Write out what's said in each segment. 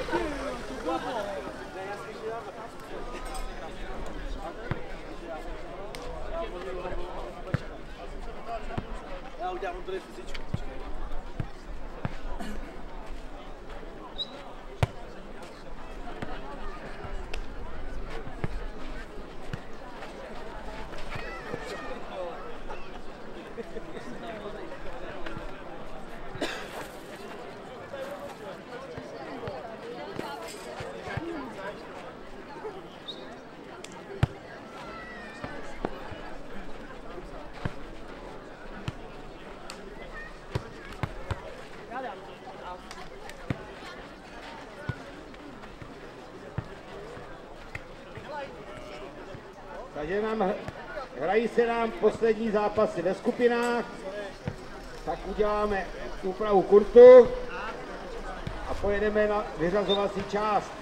Já udělám tady fyzičku. Takže hrají se nám poslední zápasy ve skupinách, tak uděláme úpravu kurtu a pojedeme na vyřazovací část.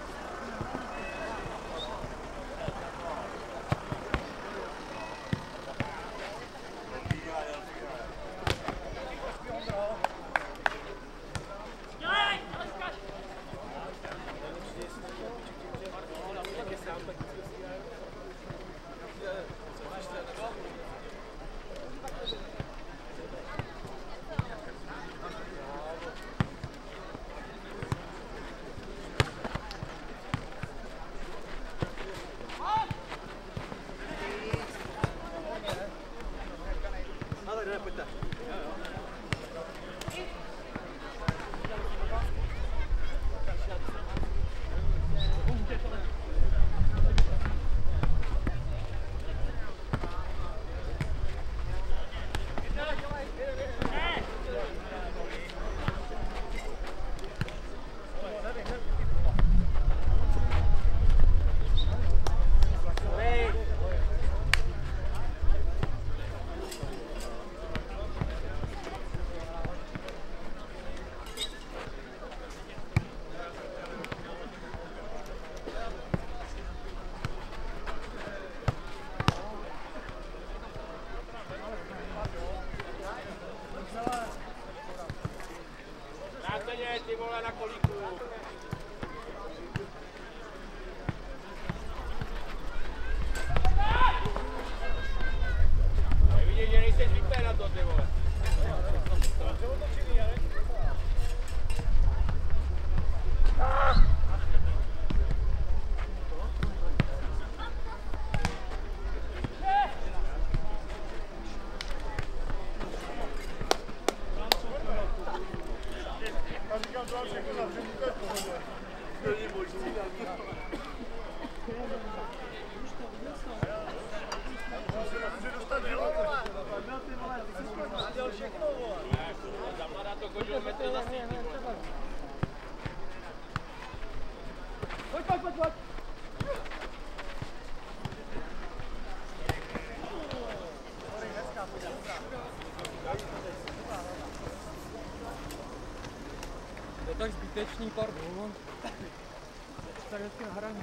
Ty vole na kolíku. Nevidíš, že nejsi zvyklý na to, ty vole. To je tak zbytečný pardon. Tak hezky na hraní.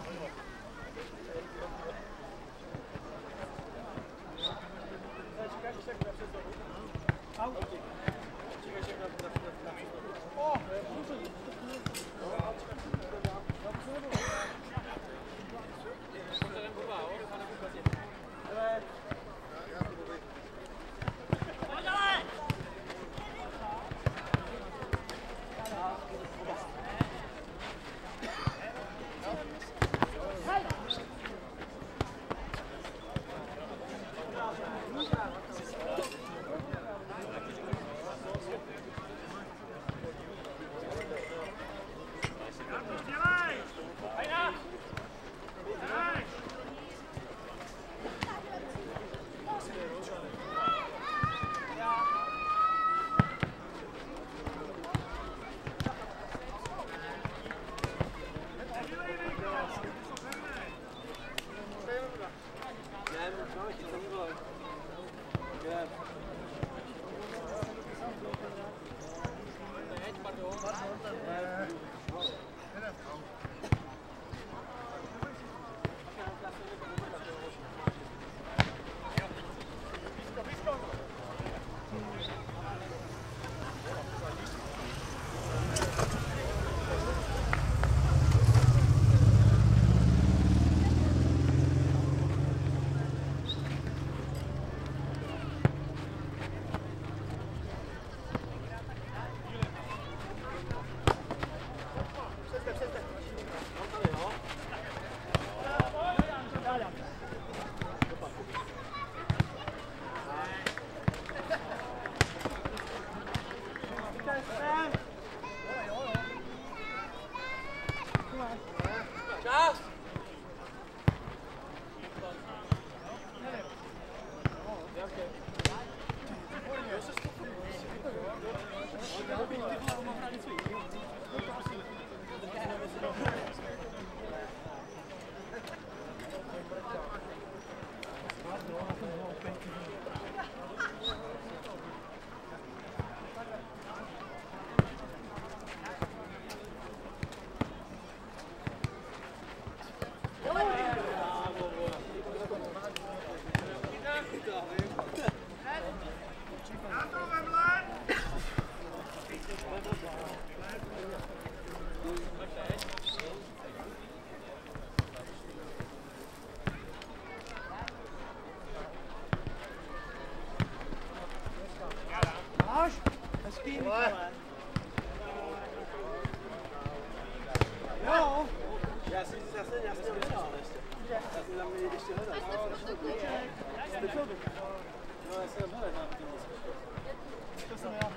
No, já jsem nebude na tím. To jsem já.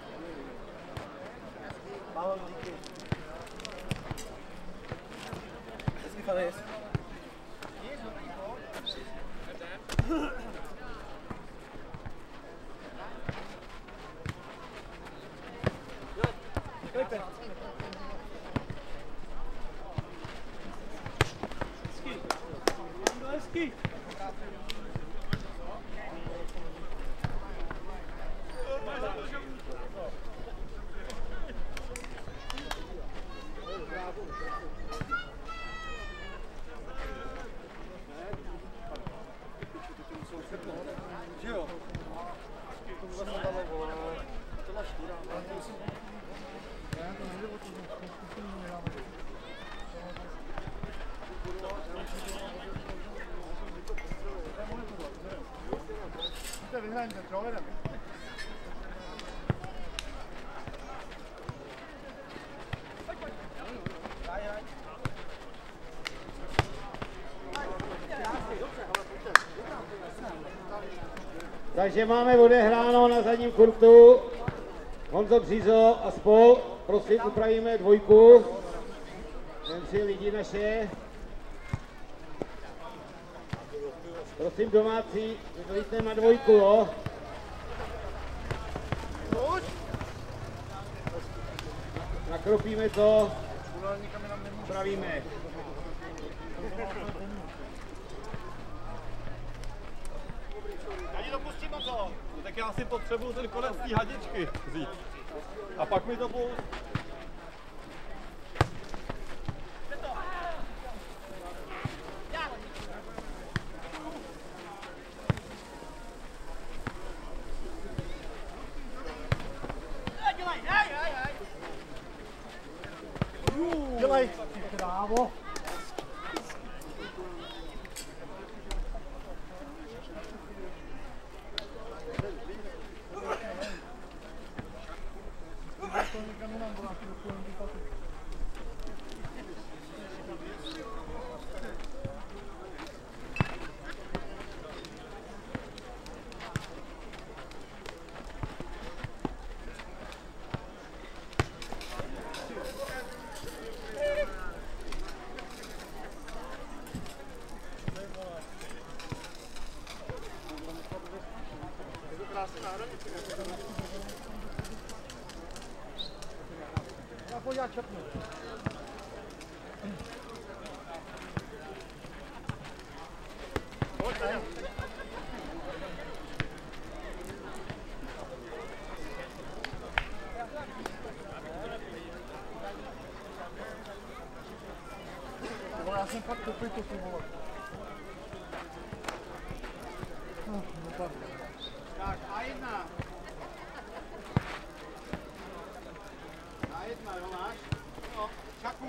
Málo díky. Hezký fanis. Klipe. Hezký. Že jo? To mu zase dalo, vole. To máš štíra. Já to nejde o to, že to nedáme. Jste vyhraňte, trollerem. Takže máme odehráno na zadním kurtu Honzo Břizo a spol. Prosím, upravíme dvojku. Jen si lidi naše. Prosím domácí, vylítne na dvojku, jo? Nakropíme to, upravíme. Ani dopustím to. Tak já si potřebuju ten konec té hadičky vzít. A pak mi to půjde. Dělej! Krávo! Já pojď, já čepnu. Pojď, Taňa. Já jsem fakt koupil to ty vole. Tak, A1. A1, jo, máš? No, čaku.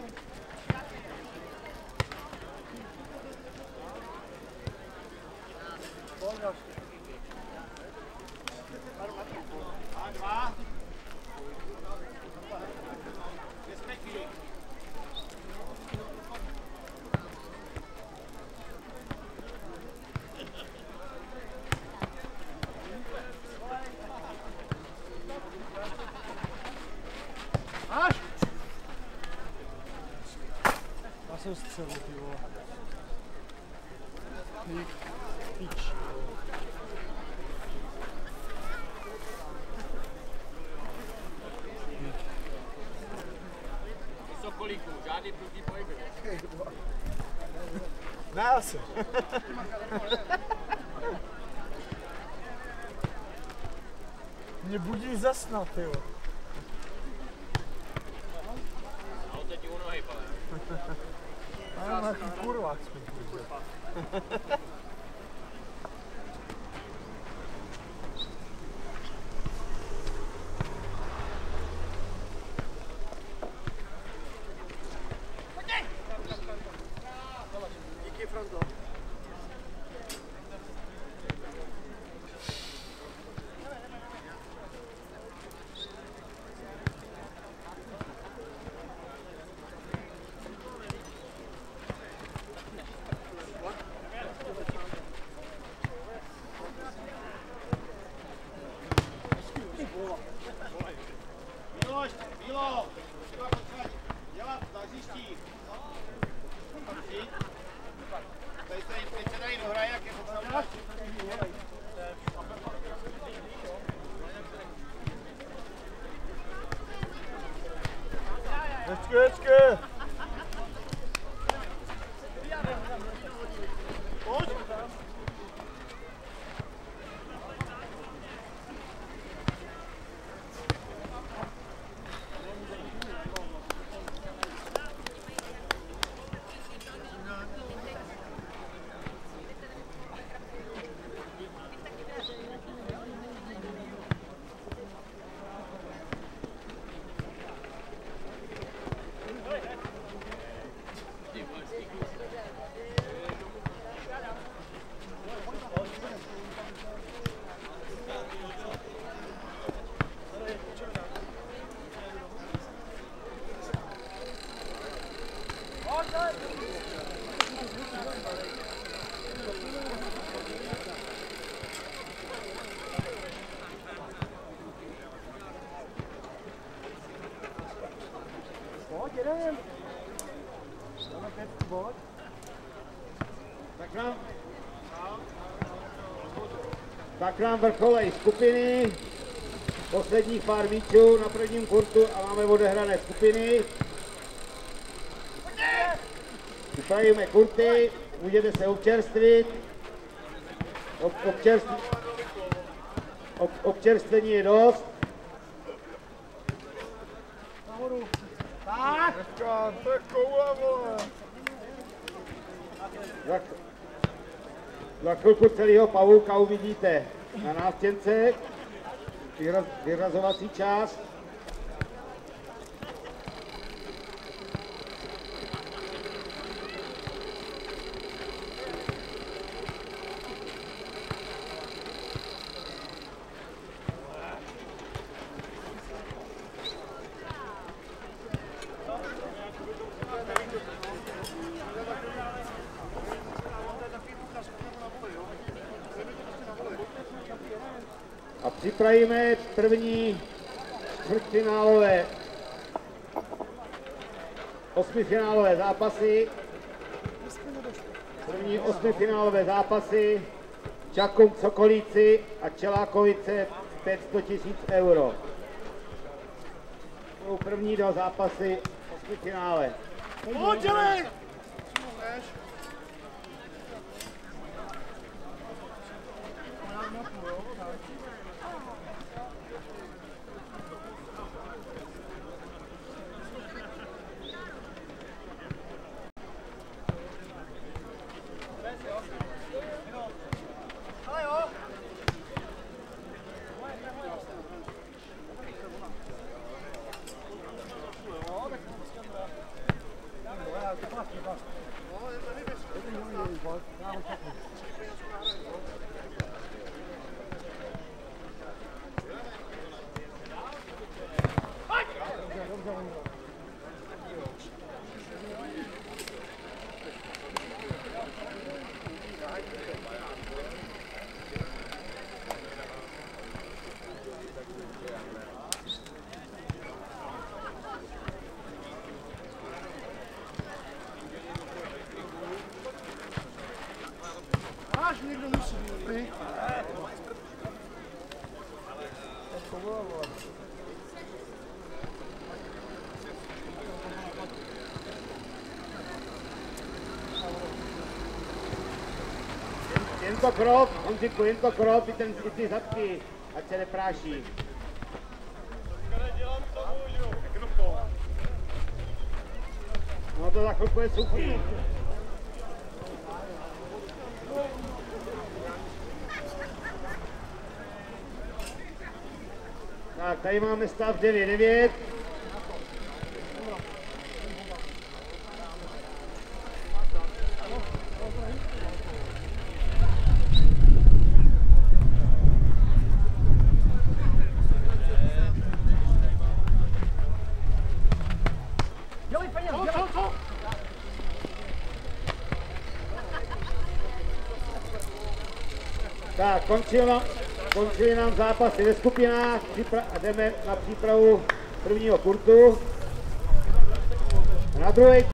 A2. Respektuj. Až! Já jsem střelu, ty vole. Píč. Sokolíku, žádný proti pohyby. Nás! Mě budí zasnat, ty vole. A on teď u nohy, pane. A já nějaký kurvák jsme půjde. Díky, Franto. Díky! Pojď! Tak nám vrcholej skupiny, posledních pár míčů na prvním kurtu a máme odehrané skupiny. Upravíme kurty, můžete se občerstvit. Občerstvení je dost. Tak! To je koule, vole! Za chvilku celého pavouka uvidíte na návštěnce, vyrazovací část. A připravíme první čtvrtfinálové, osmifinálové zápasy. První osmifinálové zápasy Čakum Sokolíci a Čelákovice 500 000 euro. Jsou první dva zápasy osmifinále. Pojďeli! Někdo musí být. Jen to krop, Honziku, jen to krop, i ty zadky, ať se nepráší. No to za chvilku je suchý. Tak, tady máme stav 9-9. Tak, končili nám zápasy ve skupinách a jdeme na přípravu prvního kurtu. Na druhý